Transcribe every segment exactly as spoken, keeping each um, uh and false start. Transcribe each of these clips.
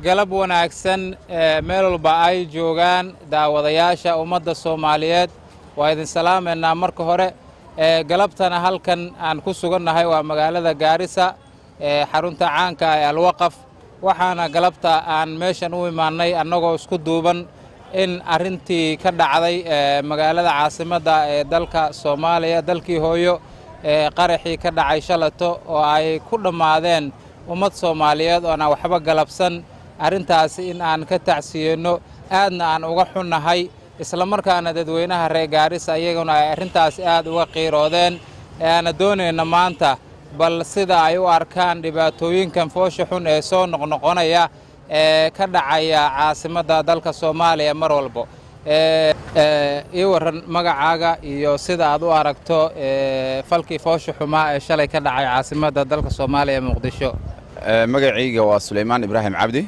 galab wanaagsan meel walba ay joogaan daawadayaasha ummadda Soomaaliyeed waa idin salaameynaa marka hore galabtana halkan aan ku sugannahay waa magaalada Gaarisa xarunta caanka ah ee Al-Waqaf waxaana galabta aan meeshan u imaanay annagoo isku duuban in arintii ka dhacday magaalada caasimadda ee dalka Soomaaliya dalkii hooyo qaraxii ka dhacay shalato oo ay ku dhamaadeen ummad Soomaaliyeed oo aan waxba galabsan arintaasi in aan ka tacsiyeyno aadna aan uga xunnahay isla markaana dadweynaha reer Gaarisa ayaguna ay arintaasi aad uga qiiroodeen aan doonayna maanta bal sida ay u arkaan dhibaatooyinkan foosha xun ee soo noqnoqonaya ee ka dhacaya caasimadda dalka Soomaaliya mar walba ee ee waran magacaaga iyo sida aad u aragto ee falkii foosha xumaa ee shalay ka dhacay caasimadda dalka Soomaaliya Muqdisho magacayga waa Suleymaan Ibraahim Cabdi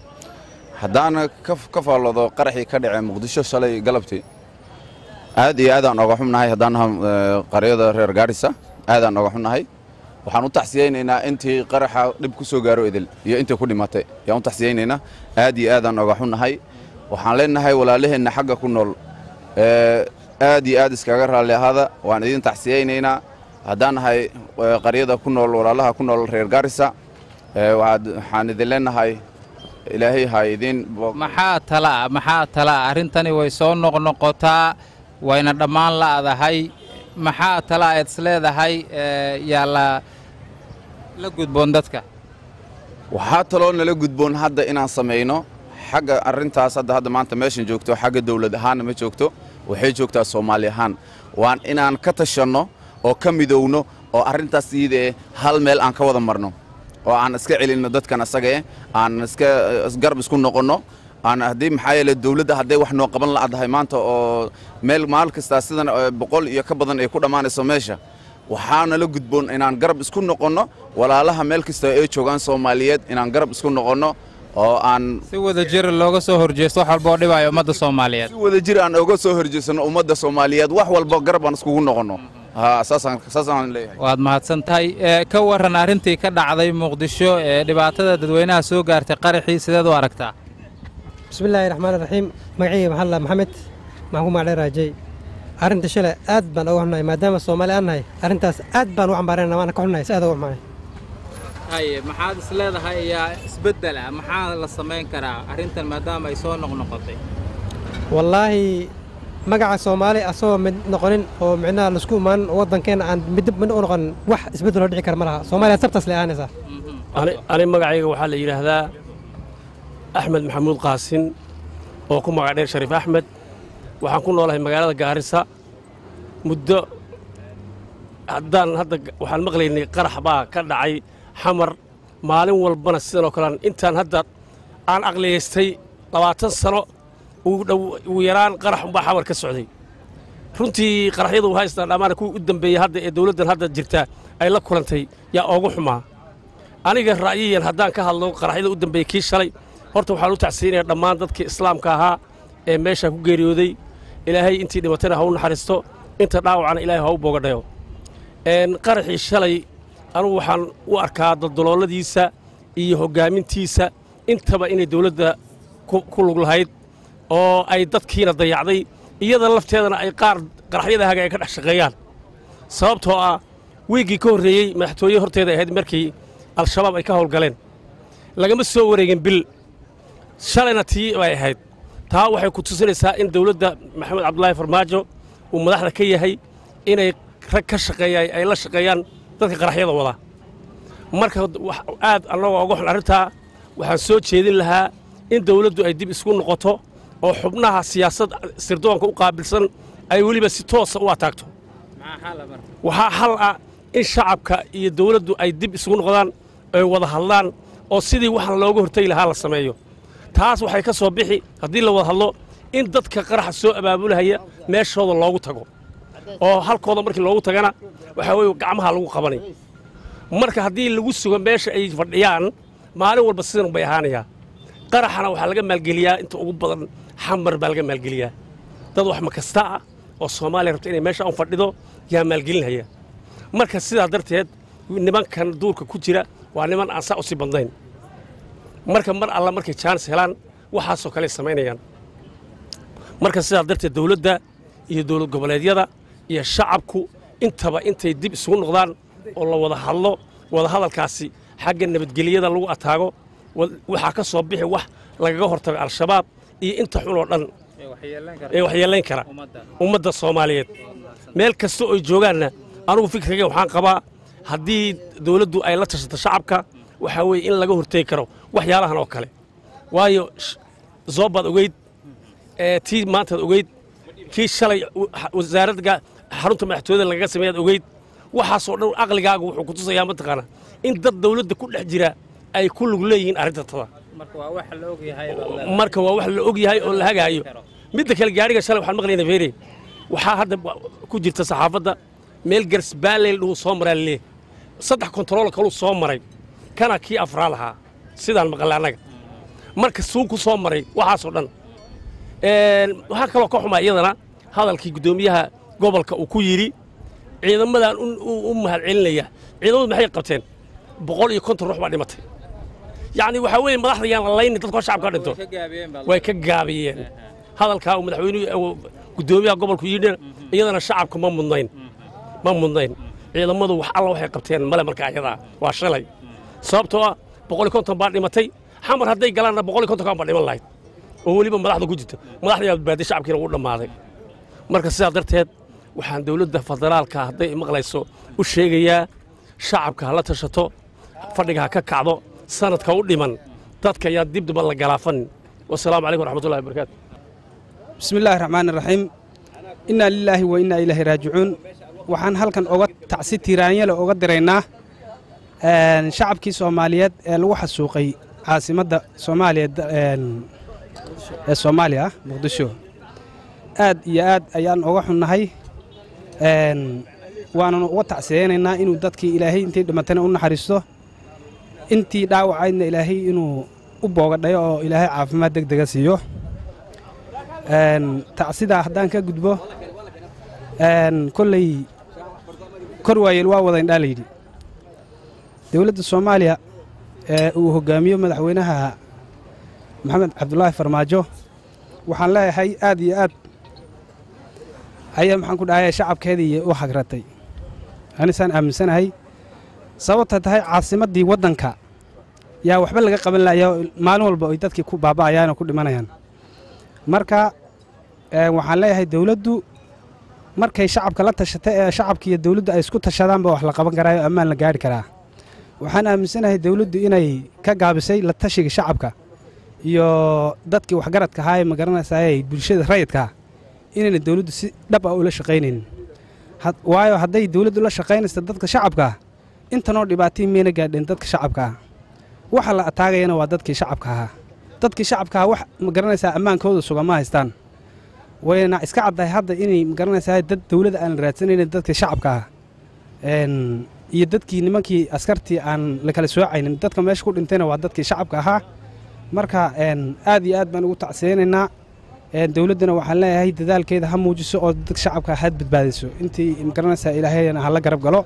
haddaan ka faalloodo qaraxii ka dhacay Muqdisho shalay galabtii aad iyo aad aan uga xunnahay haddaan qaryada reer Gaarisa aad aan uga xunnahay waxaan u taxsiyeynaynaa intii qaraxa dib ku soo gaaro idil iyo intii ku dhimatay yaan u taxsiyeynaynaa aad iyo aad aan uga xunnahay waxaan leenahay walaalaheena xagga ku nool ee aad iyo aad iskaga raali ahada waan idin taxsiyeynaynaa haddaan nahay qaryada ku nool walaalaha ku nool reer Gaarisa ee waxaan idin leenahay ilaahay ha idin maxaa tala maxaa tala arintani way soo noqnoqotaa wayna dhammaan laadahay maxaa tala aad isleedahay yaa la la gudboon dadka waxaa taloo nala gudboon hadda inaan sameeyno xagga arintaas hadda hadda maanta meeshan joogto xagga dawlad ahaan ma joogto waxay joogtaa Soomaali ahaan waan inaan ka tashano oo ka midowno oo arintaas iyada hal meel aan ka wada marno oo aan iska celino dadkan asaga aan iska garab isku noqono aan hadii maxay la dawladda haday wax noo qaban laadahay maanta oo meel maal kasta sidan boqol iyo ka badan ay ku dhamaanayso meesha waxaana la gudboon inaan garab isku noqono walaalaha meel kasta ay joogan Soomaaliyeed inaan garab isku noqono oo aan si wada jir looga soo horjeesto wax walba oo dhibayo ummadda Soomaaliyeed si wada jir aan uga soo horjeesano ummadda Soomaaliyeed wax walba garab aan isku noqono ها أساساً أساساً ليه واد ما هتسنتهاي كورنا أرنتي كده عضي مقدشو دبعتها ددوينها سوق ارتقاري حي سداد واركتها بسم الله الرحمن الرحيم معي محل محمد معكم على راجي أرنت شلا أد بان أوحنا ما دام الصومالي أنا أرنت أد بان وعم بارنا وأنا كحنا يسأل أوح معي هاي محاد سلاد هاي يا سبدلة محاد الصمين كرا أرنت ما دام يسون نقطي والله magaca Soomaali asoo mid noqonin oo macnaha la isku maan wadankeena aan midib mid u noqon wax isbedel oo dhici kar malaha Soomaaliya sabtas leeyaanaysa ani ani magacayga waxa la yiraahdaa Axmed Maxamuud Qaasin oo ku magac dheer Shariif Axmed waxaan ku noolahay magaalada Gaarisa muddo haddaan hadda waxaan maqlaynay qarax baa ka dhacay xamar maalin walbana sidoo kale intaan hadda aan aqliyeystay labaatan sano ugu yaraan qarax baa xawar ka socday runtii qaraxyadu waxay istaan dhamaana ku u dambeeyay hadda ee dawladdan hadda jirta ay la kulantay yaa ugu xumaa aniga ra'yiyan haddaan ka hadlo qaraxyada u dambeeyay kii shalay horta waxaan u tacsiinayaa dhammaan dadkii islaamka ahaa ee meesha ku geeriyooday ilaahay intii dhimatayna ha u naxariisto inta dhaawacana ilaahay ha u boogadhayo een qaraxii shalay anigu waxaan u arkaa daldalooladiisa iyo hoggaamintiisa intaba inay dawladda ku lug lahayd oo ay dadkiina dayacday iyada lafteedana ay qaar qaraxyada haga ay ka dhex shaqeeyaan sababtoo ah wiigii ka horreeyey madaxtooye horteeda ahayd markii al-shabaab ay ka howlgaleen lagama soo wareegin bil shalayna tii ay ahayd taa waxay ku tusinaysaa in dawladda maxamed cabdullaahi farmaajo uu madaxda ka yahay inay rag ka shaqeeyay ay la shaqeeyaan dadka qaraxyada wada marka aad annagoo uga xun arrintaa waxaan soo jeedin lahaa in dawladdu ay dib isku noqoto oo xubnaha siyaasad sirdoonka u qaabilsan ay waliba si toos ah u ataagto waxa xal ah in shacabka iyo dawladdu ay dib isugu noqdaan ay wada hadlaan oo sidii waxan looga hortay lahaa la sameeyo taas waxay ka soo bixi haddii la wada hadlo in dadka qaraxa soo abaabulaya meeshooda loogu tago oo halkooda markii loogu tagana waxa weeye gacmaha lagu qabanay marka haddii lagu sugo meesha ay fadhiyaan maalin walba sidan bay ahaanayaan qaraxana waxa laga maalgeliyaa inta ugu badan xamar baa laga maalgeliyaa dad wax ma kasta ah oo Soomaaliya rabta inay meesha aan fadhido yaa maalgelinaya marka sidaa darteed nimankan duurka ku jira waa niman aan saa u sii badnayn marka mar alla markay chance helaan waxaasoo kale samaynayaan marka sidaa darteed dawladda iyo dawlad goboleedyada iyo shacabku intaba intay dib isugu noqdaan oo la wada hadlo wada hadalkaasi xagga nabadgelyada lagu ataago waxaa ka soo bixi wax lagaga hortago al-shabaab iyo inta xun oo dhan ee waxyeelayn kara ummadda Soomaaliyeed meel kasta oo joogaanna anigu fikirkayga waxaan qabaa haddii dawladdu ay la tashato shacabka waxa weeye in laga hortagi karo waxyaalahan oo kale waayo zoobaad ogeyd ee tii maanta ogeyd kii shalay wasaaradda xarunta madaxtooyada laga sameeyay ogeyd waxaasoo dhan aqligaagu wuxuu ku tusayaa mataqaana in dad dawladda ku dhex jira ay ku lug leeyihiin arrintada marka waa wax la og yahay marka waa wax la og yahay oo la hagaayo midda kale gaariga shalay waxaan maqlaynaa feeri waxaa hadda ku jirta saxaafadda meel garsbaaleel uu soo maray leey saddex control kale uu soo maray kana kii afraad ahaa sidaan maqlay anaga marka suu ku soo maray waxaasoo dhan een waxa kale oo ka xumaa iyadana hadalkii gudoomiyaha gobolka uu ku yiri ciidamadan u mahad celinaya ciidamadu maxay qabteen boqol iyo konton ruux baa dhimatay يعني وحوي مدحض يان لين dadka shacabka dhinto way ka gaabiyeen hadalka uu madaxweynuhu gudoomiyaha gobolku yidhi iyadana shacabka ma mudnayn ma mudnayn ciidamadu wax alla waxay qabteen male marka ayada waa shalay sababtoo ah boqol iyo konton baa dhimatay xamar haday galaan boqol iyo konton baa dhiman lahayd oo waliba madaxda ku jirta madaxda baadi shacabkiina uu dhamaaday marka sidaa darteed waxaan dawladda federaalka haday maqlayso u sheegayaa shacabka la tashato fadhiga ka kacdo sanadka u dhiman dadka yaa dib dib la galaafan wassalaamu alaykum warahmatullahi wabarakatuh bismillaahir rahmaanir rahiim inna lillahi wa inna ilayhi raaji'uun waxaan halkan uga tacsi tiraanyada uga direynaa een shacabkii Soomaaliyeed ee lagu xasuuqay caasimadda Soomaaliyeed een ee Soomaaliya Muqdisho aad iyo aad ayaan uga xunnahay een waana uga tacsiyeenaynaa inuu dadkii Ilaahay intii dhimatana u naxariisto intii dhaawacayna Ilaahay inuu u boogadhayo oo Ilaahay caafimaad degdeg ah siiyo een tacsida hadaan ka gudbo een kulay korwaayel waa wada indhaalaydi dawladda Soomaaliya ee uu hogaamiyo madaxweynaha Maxamed Cabdullaahi Farmaajo waxaan leeyahay aad iyo aad ayaa maxaan ku dhahay shacabkeedii u xagratay anisan aaminsanahay sababta tahay caasimadii wadanka yaa waxba laga qaban lahayo maalin walba ay dadkii ku baaba'ayaan oo ku dhimanayaan marka ee waxaan leeyahay dawladdu markay shacabka la tashatay ee shacabka iyo dawladdu ay isku tashadaan ba wax la qaban karaayo amaan la gaari karaa waxaan aaminsanahay dawladdu inay ka gaabisay la tashiga shacabka iyo dadkii wax garadka ahaa ee magaranayay bulshada rayidka inay dawladdu si dhab ah u la shaqeynayeen waayo haday dawladdu la shaqeynayso dadka shacabka inta noo dhibaatay meena gaadheen dadka shacabka waxa la ataagayna waa dadkii shacabka ah dadkii shacabka wax ma garanaysaa amaankooda sugan ma haystaan wayna iska caday hadda inay ma garanaysaa dad dawladda aan raadsanaynin dadkii shacabka ah een iyo dadkii nimankii askartii aan la kala soocaynin dadka meesha ku dhintayna waa dadkii shacabka ah marka een aad iyo aad baan ugu tacsiyeenaynaa een dawladdana waxaan leeyahay dadaalkeeda ha muujiso oo dadka shacabka had badbaadiso intii ma garanaysaa Ilaahayna ha la garab galo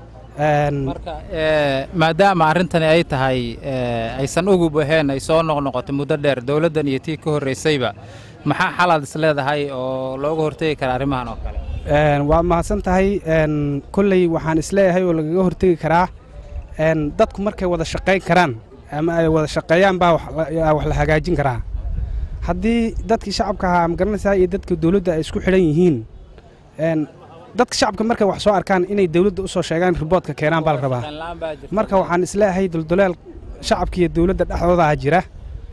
marka ee maadaama arintani ay tahay aysan ugu baheen ay soo noqnoqoto muddo dheer dawladdan iyo tii ka horeysayba maxaa xalad is leedahay oo looga hortagi kara arrimahan oo kale een waa mahadsan tahay een kulay waxaan is leeyahay oo laga hortagi karaa een dadku markay wada shaqeyn karaan ama ay wada shaqeeyaan baa wax la hagaajin karaa haddii dadkii shacabka ahaa ma garanaysaa iyo dadka dawladda ay isku xidhan yihiin een dadka shacabka markay wax soo arkaan inay dawladda u soo sheegaan riboodka keenaan baa la rabaa marka waxaan isleeyahay dulduleel shacabka iyo dawladda dhaxdooda jira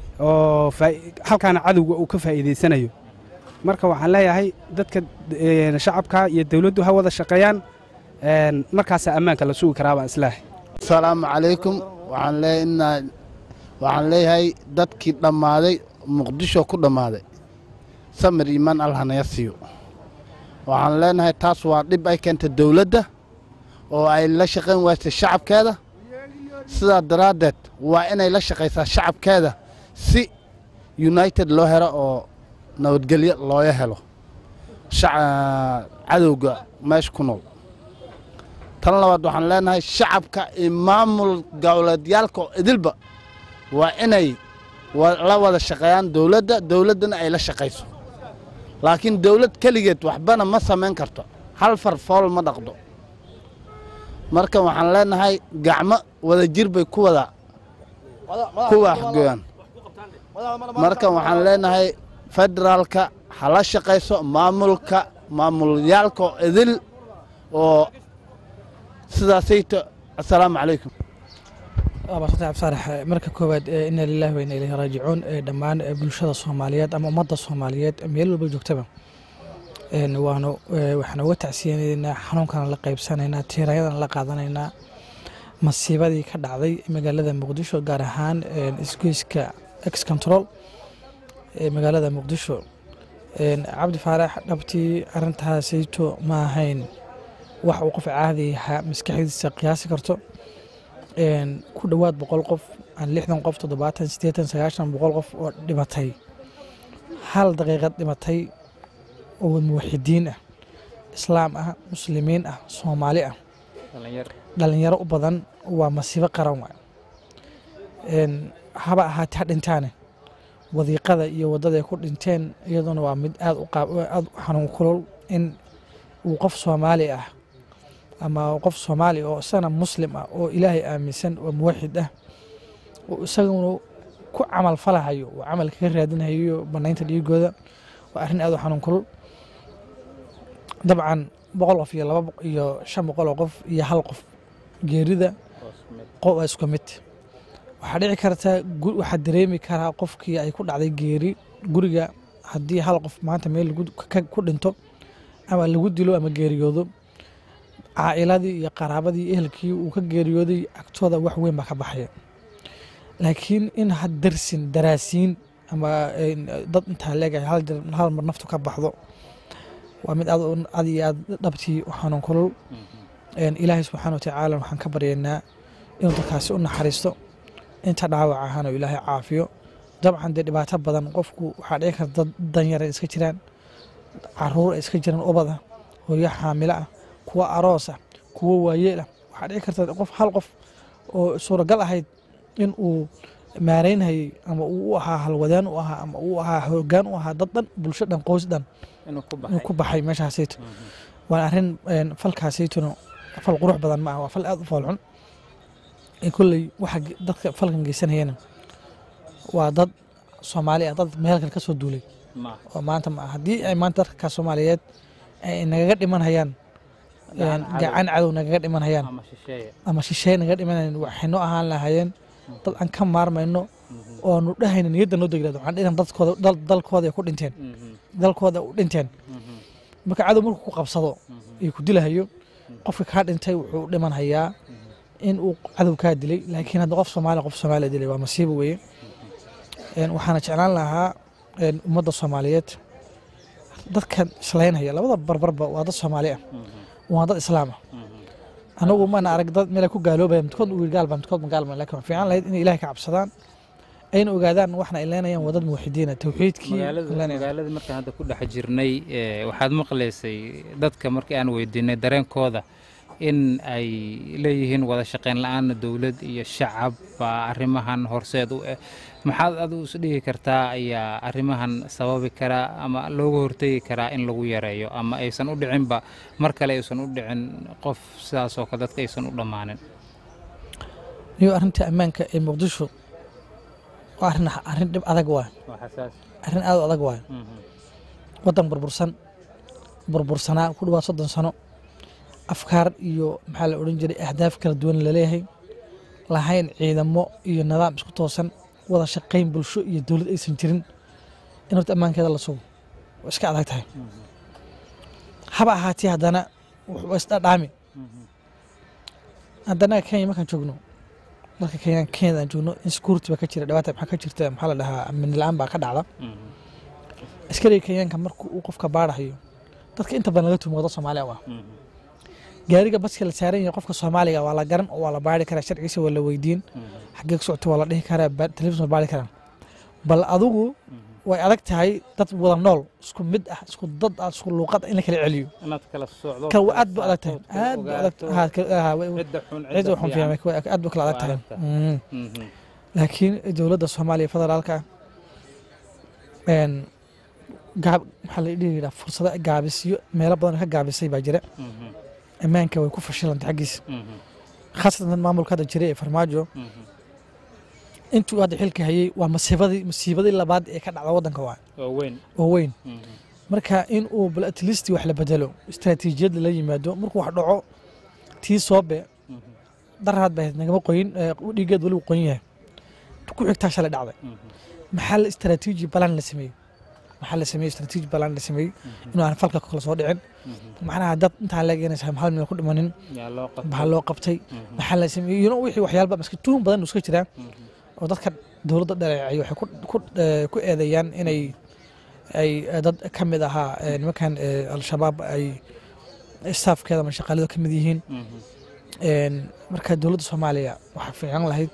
oo halkaana cadawga uu ka faa'iideysanayo marka waxaan leeyahay dadka shacabka iyo dawladdu ha wada shaqeeyaan een markaas ammaanka la sugi karaa baan isleeyahay assalaamu calaykum waxaan leeyahay waxaan leeyahay dadkii dhammaaday muqdisho ku dhammaaday samir iimaan alhanaya siiyo waxaan leenahay taas waa dhib ay keentay dawladda oo ay la shaqeyn waayay shacabkeeda sidaa daraadeed waa inay la shaqeysaa shacabkeeda si united loo helo oo nabadgelyo loo helo cadowga meesha ku nool tan labaad waxaan leenahay shacabka iyo maamul goboleedyaalka idilba waa inay la wada shaqeeyaan dowladda dowladdana ay la shaqayso laakiin dowlad keligeed waxbana ma samayn karto hal far fool ma dhaqdo marka waxaan leenahay gacmo wada jir bay ku wada ku waxgoyaan marka waxaan leenahay federaalka hala shaqayso maamulka maamulyaalka idil oo sidaasayto assalaamu calaykum abasata absaarax marka koowaad inna lillahi wa inna ilayhi raajicuun dhammaan bulshada Soomaaliyeed ama ummadda Soomaaliyeed meel walba joogtaba een waanu waxaan uga tacsiyeenaynaa xanuunkan la qaybsanaynaa tiirayadan la qaadanaynaa masiibadii ka dhacday magaalada Muqdisho gaar ahaan isgoyska ex control ee magaalada Muqdisho een Cabdi Faarax dhabtii arintaasayto ma ahayn wax uu qof caadi ah maskaxdiisa qiyaasi karto een ku dhawaad boqol qof aan lixdan qof toddobaatan siddeetan sagaashan boqol qof oo dhimatay hal daqiiqad dhimatay oo muwaxidiin ah islaam ah muslimiin ah Soomaali ah dhalinyaro u badan waa masiibo qaran waay een haba ahaatee dhintaane wadiiqada iyo wadada ay ku dhinteen iyaduna waa mid aad u qaab aad xanuun kulul in uu qof Soomaali ah ama qof Soomaali oo sana muslim ah oo Ilaahay aaminsan oo muwaxid ah oo isaguna ku amal falahayo oo amal ka raadinayo banaynta dhigooda waa arrin aad u xanuun kulul dabcan boqol qof iyo laba iyo shan boqol qof iyo hal qof geerida qof isku mid waxa dhici karta waxa dareemi kara qofkii ay ku dhacday geeri guriga hadii hal qof maanta meel ku dhinto ama lagu dilo ama geeriyoodo عائلتي يا قرابتي أهلكي وكجريودي أكتودا وحوين ما كبحية لكن إن هالدرسين دراسين أما ضد أنت هلاقي هال هال مرنفتو كبحضو ومن أذ أذي ضبطي وحنون كل إن إلهي سبحانه وتعالى وحن كبرينا إن تكاسؤنا حريستو أنت دعوة عهنا إلهي عافية طبعا دي بعتها بدن قفكو وحريك ضد دنيا إسكتيران عرور إسكتيران أبدا وهي حاملة kuwa aroos ah kuwa waayeel ah waxa dhici karta qof hal qof oo suuragal ahayd in uu maareynay ama uu ahaa halwadaan u ahaa ama uu ahaa hoggaan u ahaa dad dhan bulsho dhan qoys dhan inuu ku baxay meeshaasayto waa arrin falkaasaytuna fal qurux badan ma aha waa fal aad u falxun in kulli waxa dadka falkan geysanayeen waa dad Soomaali ah dad meel kale ka soo duulay oo maanta ma hadii ay maanta dadka Soomaaliyeed ay naga dhimanayaan gacan cadow naga dhimanayaan ama shisheey naga dhimanayaan waxaynu ahaan lahaayeen dad aan ka maarmayno oo nu dhahayna niyadda noo deglaado waxaan dhigan dadkooda dalkooda ku dhinteen dalkooda u dhinteen marka cadow markuu ku qabsado ay ku dilahayo qofka ka dhintay wuxuu dhimanayaa in uu cadow ka dilay laakiin hadda qof Soomaali qof Soomaali dilay waa masiibo weeye een waxaan jeclaan lahaa een ummadda Soomaaliyeed dadkan islaynaya labada barbarba waa dad Soomaali ah وهذا إسلامه أنا أقول ما أنا أرقد ملك وقالوا بهم تكون وقال بهم تكون قال لكن في عن إن إلهك عبصدان أين وقادان وإحنا إلينا يوم وضد موحدين التوحيد كي قال هذا مركز هذا كله حجرني وحد مقلسي ضد كمركز أنا ويدينا درين كوذا إن أي ليهن وذا شقين الآن الدولة الشعب أرمهن هرسيد محاد أدو سديه كرتا يا أرمهن سبب كرا أما لوجو هرتي كرا إن لوجو يرايو أما أيسن أودعين با مركلا أيسن أودعين قف ساسو كذا أيسن أودمانن يو أرنت أمانك المقدسو وأرن أرن دب أذقوا وحساس أرن أذ أذقوا وطن بربرسان بربرسنا كل واحد سنة أفكار يو محل أورنجري أهداف كردون لليه لهين عيدمو يو نظام سكتوسن وذا شقين بلشو يو دولة أي سنتين إنه تأمان كذا الله سو وإيش كذا هاي هبا هاتي هدانا وإستاد عامي هدانا كين ما كان شغنو لكن كين كين جونو إنسكورتي بكتير دواتي بحكي كتير محل لها من الآن بقى على إسكري كين كمركو وقف كبار هيو تذكر أنت بنلقيته موضوع Soomaali waa gaariga baska la saaran yahay qofka Soomaaliga waa la garan oo waa la baari karaa sharciisa wala weydiin xageeg socto waa la dhihi karaa television baari karaa bal adigu way adag tahay dad wada nool isku mid ah isku dad ah isku luqad in la kala celiyo inaad kala socdo ka aad buu adag tahay aad buu adag tahay cid xun fiimay aad buu kala adag tahay laakiin dowladda Soomaaliya federaalka een gaab waxa la dhigaa fursado gaabisiyo meelo badan ka gaabisay baa jira ammaanka way ku fashilantay xagiisa khaasatan maamulka hadda jiray ee farmaajo intuu hadda xilka hayay waa masiibadii masiibadii labaad ee ka dhacda wadanka waa oo weyn oo weyn marka in uu bal at least wax la bedelo istaraatiijiyad la yimaado markuu wax dhaco tii soobe daraad bay nagama qoyin dhigeed wali qoyin yahay ku xigtaa shalay dhacday maxal istaraatiiji balan la sameeyo maxal la sameeyo istaraatiiji balan la sameeyo inuu aan falka kala soo dhicin macnaha dad inta la geenaysa hal meel ku dhimanin yaa loo qabtay maxaa loo qabtay maxal la sameeyo you know wixii waxyaalba maska tuun badan iska jira oo dadka dawladda dhareecay waxay ku ku eedeeyaan inay ay dad ka mid ahaa nimankan al-shabaab ay staafkeeda ama shaqaalada ka mid yihiin een marka dawladda Soomaaliya waxa fiican lahayd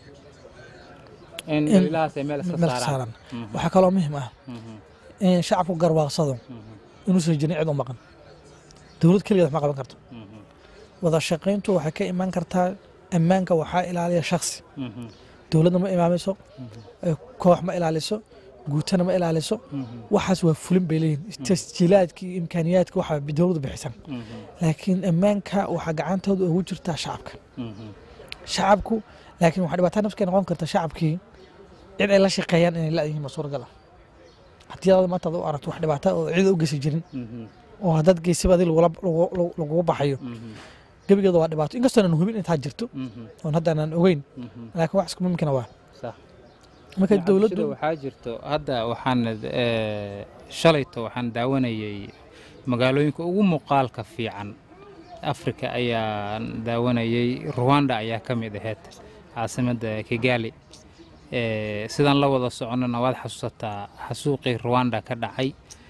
in ilaas meel iska saaran waxa kale oo muhiim ah in shacabku garwaaqsado inuu soo jirin cid u maqan dawlad kaliya ma qaban karto wada shaqayntu waxa ka iman kartaa ammaanka waxa ilaaliya shakhsi dawladda ma imaamayso koox ma ilaaliso guutana ma ilaaliso waxaas waa fulin bay leeyihiin tasjiilaadkii imkaaniyaadka waxa dawladdu bixisan laakiin ammaanka waxa gacantooda ugu jirta shacabka shacabku laakiin waxa dhibaato nafsiga noqon karta shacabkii cid ay la shaqeeyaan inay la yihiin masuurgal haddii aad maanta u aragto wax dhibaato oo cid u geysan jirin oo dad geysibadii lagu baxayo gabigeeda waa dhibaato inkastoo aan hubin inta jirto oo hadda aan ogeyn laakiin wax isku mumkin ah sax marka dawladdu waxa jirto hadda waxaan shalayto waxaan daawanayay magaalooyinka ugu muuqaalka fiican Afrika ayaa daawanayay Rwanda ayaa ka mid ahayd caasimadda Kigali ee sidan la wada soconana waad xasuusataa xasuuqii Rwanda ka dhacay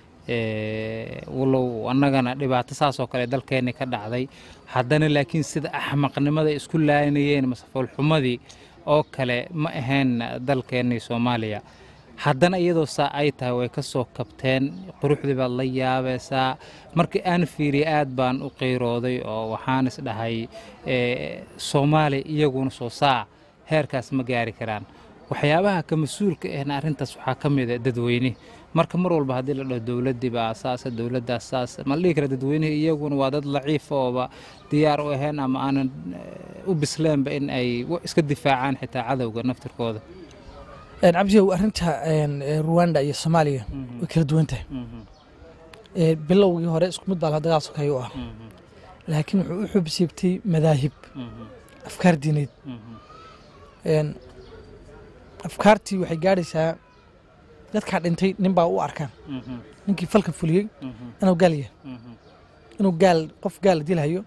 ee walow annagana dhibaato saas oo kale dalkeena ka dhacday haddana laakiin sida axmaqnimada isku laaynayeen masaful xumadii oo kale ma ahayn dalkeena Soomaaliya haddana iyadoo saa ay tahay way ka soo kabteen quruxdii baad la yaabaysaa markii aan fiiriyay aad baan u qeyrooday oo waxaan is dhahay ee Soomaali iyaguna soo saa heerkaas ma gaari karaan waxyaabaha ka mas'uulka ah arintaas waxa ka mid ah dadweyne marka mar walba hadii la dhaho dawladda ba asaas dawladda asaas ma la kara dadweyne iyaguna waa dad laciif oo diyaar u ahayn ama aanan u bislaan ba in ay iska difaacaan xitaa cadawga naftirkooda een abdi arinta een Rwanda iyo Soomaaliya way kala duwan tahay ee bilowgii hore isku mid baa la dagaal sokay u ah laakiin wuxuu u xubsiibtay madaahib afkaar diineed een afkaartii waxay gaaraysaa dadka dhintay nin baa u arkaan ninkii falka fuliyay inuu gaal yahay inuu gaal qof gaal dilayo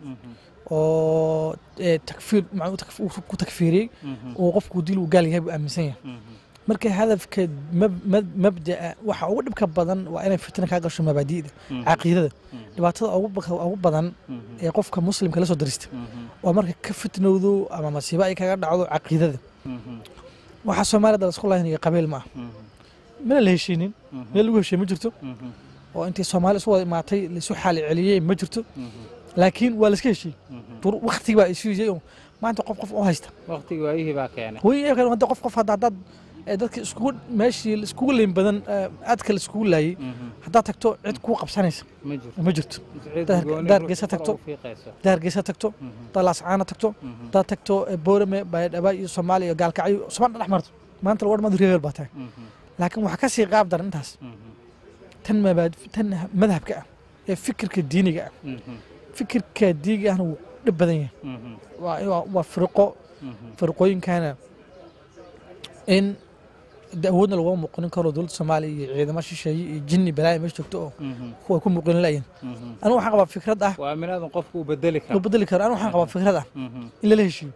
oo takfiir macuu ku takfiiriyay oo qofku dil uu gaal yahay buu aaminsan yahay marka hadafka mabda waxa ugu dhibka badan waa inay fitna ka gasho mabaadiida aqeedada dhibaatada ugu badan ee qofka muslimka la soo darista waa marka ka fitnowdo ama masiibo ay kaga dhacdo aqeedada waxa Soomaalida isku lahayn qabiil ma mana la heshiinin meel lagu heshiin ma jirto oo intii Soomaali soo imaatay la soo xal celiyay ma jirto laakiin waa la iska heshiin waqti baa isuu maanta qof qof oo haysta waqtiga waayihii baa keenay way ka wada qof qof hadda dad dadka isku meeshii isku leyn badan aad kale isku laayay hadda tagto cid ku qabsanaysa ma jirto daar geesa tagto daar geesa tagto talaas caana tagto taa tagto boorame baydhaba iyo Soomaaliya gaalkacay Soomaaliya dhaxmarto maanta war mad reebel baa tahay laakiin waxa ka sii qaab daran intaas tan mabaad tan madhabka ah ee fikirka diiniga ah fikirka diiniga ah dhib badan yahay waa waa firqo firqooyinkana in daawada lagu muuqan karo dawladda Soomaaliya iyo ciidamada shisheeye iyo jinni balaay meesha joogto oo kuwa ku muuqan laayeen anu waxaan qabaa fikrad ah waa minadan qofku u bedeli karo u bedeli karo anu waxaan qabaa fikrad ah in la heshiiyo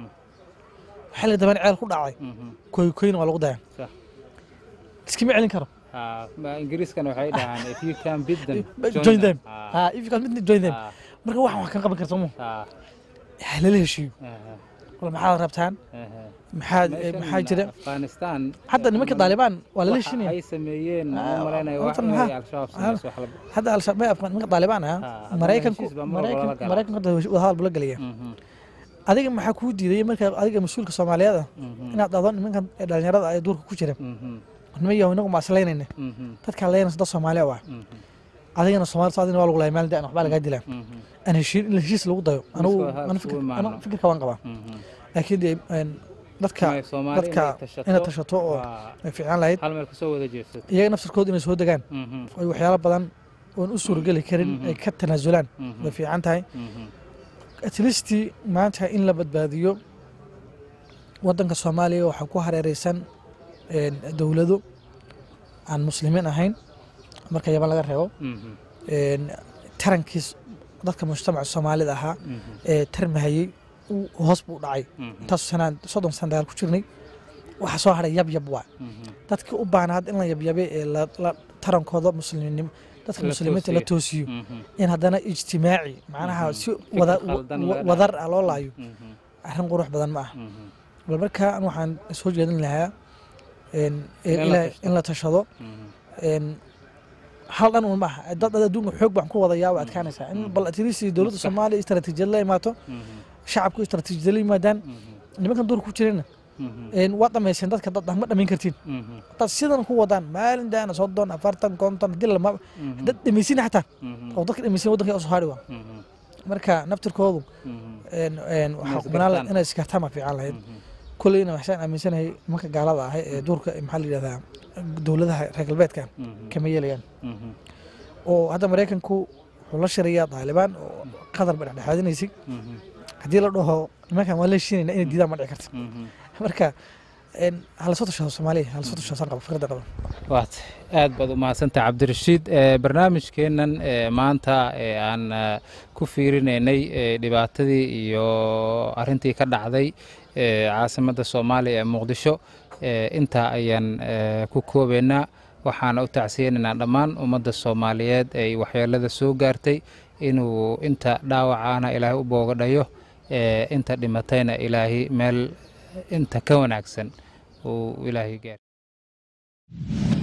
waxa la daban ceel ku dhacay kooy kooyna waa lagu dayan sax iskima celin karo ha ma ingiriiskana waxay dhahaan if you can beat them join them ha if you can beat them join them marka waxaan wax ka qaban karto mo ha la heshiiyo wala maxaa rabtaan maxaa maxaa jira Afghanistan hadda nimanka Taliban waa la heshiinay ay sameeyeen umaleynay wax ay al-shabaab sameeyay hadda al-shabaab nimanka Taliban ah Mareykanku Mareykanku hadda wada hadal bula galaya adiga maxaa kuu diiday marka adiga mas'uulka Soomaaliyeed ah inaad dhado nimankan dhalinyarada ay duurka ku jireen niman yahay inagu ma aslaynayna dadka leeyna dad Soomaaliya waa adigana Soomaali saadina waa lagu leeyahay meel daan waxba laga dilaa ana heshiis in heshiis lagu dayo anigu ana fikir ana fikirka waan qabaa laakiin dadka dadka ina tashato oo ay fiican lahayd hal meel ka soo wada jeesto iyaga nafsirkooda inay soo degaan ay waxyaalo badan oo u suuragali karin ay ka tanaasulaan way fiican tahay at least maanta in la badbaadiyo wadanka Soomaaliya waxa ku hareeraysan een dawlado aan muslimiin ahayn marka yaban laga reebo een tarankiis dadka mujtamaca Soomaalida ahaa ee tarmahayay hoos buu dhacay intaas sanad soddon sano ku jirnay waxa soo haray yab yab waa dadka u baanaad in la yab yabe ee la tarankooda muslimiin dadka muslimiinta la toosiyo in hadana ijtimaaci macnaha si wada wadar loo laayo arrin qurux badan ma aha bal marka waxaan soo jeedin lahaa in in la tashado in hal dhan uma aha dad adduunka xoog baan ku wada yaabo adkaanaysa in bal atirisi dawladda Soomaaliya istaraatiijiyad la imaato shacabku istaraatiijiyad la yimaadaan nimankan duur ku jireen een wada meeshan dadka dad ma dhameyn kartiin dad sidan ku wadaan maalin daana soddon afartan konton dil ma dad dhameeysin xataa oo dadka dhameeysin wadanka soo haari waa marka naftirkoodu een een waxa banaan in ay iska tama fiican lahayd kulliina waxaan aaminsanahay marka gaalada ah ee duurka maxaa la yiraahdaa dawladaha reer galbeedka kama yeelayaan oo hadda Mareykanku wuxuu la shariyaa Taliban oo qadar baa dhaxaadinaysay hadii la dhaho nimankan waa la heshiinayna in diidaan ma dhici karto marka in hal soo tasho Soomaaliya hal soo tasho sanqab fikrada qaba waad aad baad u mahadsantahay Cabdirashiid ee barnaamijkeenan ee maanta ee aan ku fiirinaynay dhibaatadii iyo arintii ka dhacday ee caasimadda Soomaaliya ee Muqdisho ee inta ayaan ku koobeynaa waxaan u tacsiyeenaa dhammaan ummadda Soomaaliyeed ee waxyeelada soo gaartay inuu inta dhaawacana Ilaahay u boogadhayo ee inta dhimatayna Ilaahay meel inta ka wanaagsan oo Ilaahay gaar